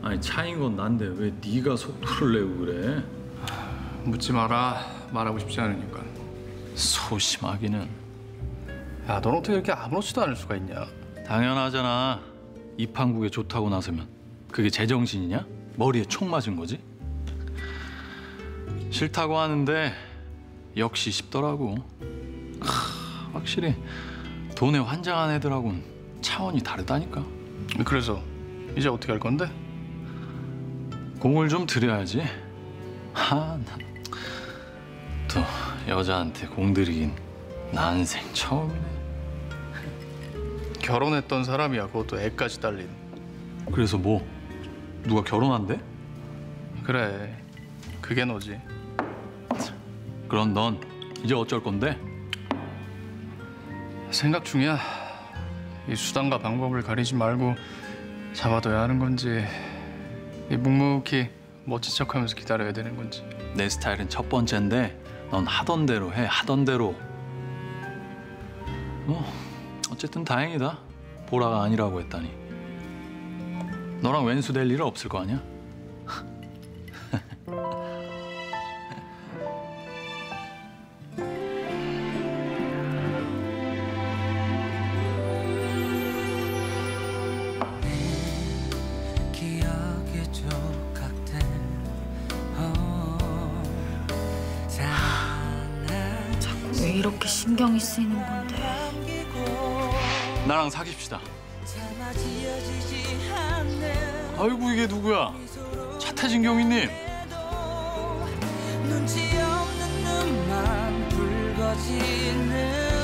아니 차인 건 난데 왜 네가 속도를 내고 그래? 묻지 마라. 말하고 싶지 않으니까. 소심하기는. 야, 넌 어떻게 이렇게 아무렇지도 않을 수가 있냐? 당연하잖아. 입항국에 좋다고 나서면 그게 제정신이냐? 머리에 총 맞은 거지? 싫다고 하는데 역시 쉽더라고. 확실히 돈에 환장한 애들하고는 차원이 다르다니까. 그래서 이제 어떻게 할 건데? 공을 좀 들여야지. 또 여자한테 공 들이긴 난생 처음이네. 결혼했던 사람이야. 그것도 애까지 딸린. 그래서 뭐? 누가 결혼한대? 그래, 그게 너지. 그럼 넌 이제 어쩔 건데? 생각 중이야. 이 수단과 방법을 가리지 말고 잡아둬야 하는 건지, 이 묵묵히 멋진 척하면서 기다려야 되는 건지. 내 스타일은 첫 번째인데 넌 하던 대로 해, 하던 대로. 어쨌든 다행이다. 보라가 아니라고 했다니. 너랑 왼수 될 일은 없을 거 아니야? 왜 이렇게 신경이 쓰이는 건데? 나랑 사귀읍시다. 아이고 이게 누구야? 차태진 경위님. 눈치 없는 눈만 붉어지는